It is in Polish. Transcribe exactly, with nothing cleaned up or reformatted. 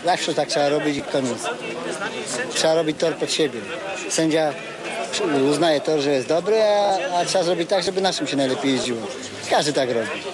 Zawsze tak trzeba robić i koniec. Trzeba robić tor pod siebie. Sędzia uznaje tor, że jest dobry, a, a trzeba zrobić tak, żeby naszym się najlepiej jeździło. Każdy tak robi.